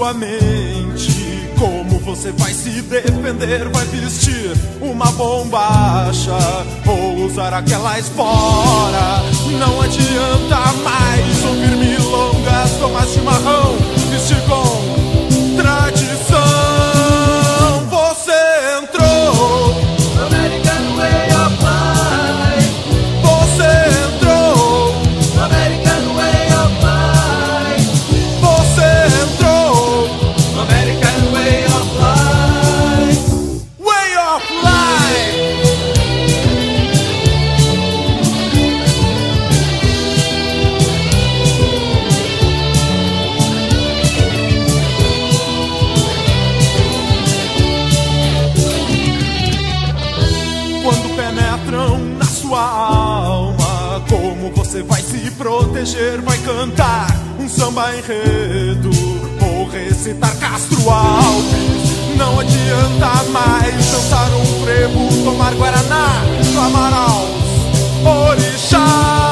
sua mente. Como você vai se defender? Vai vestir uma bombacha ou usar aquela espora? Não adianta mais ouvir milongas, tomar chimarrão, vestir com tradição. Você entrou no American Way of Life. Você entrou no American Way of Life. Você entrou no American Way of Life. Way of Life. Quando penetram na sua alma, como você vai se proteger? Vai cantar um samba enredo ou recitar Castro Alves? Não adianta mais dançar um frevo, tomar guaraná, clamar aos orixás.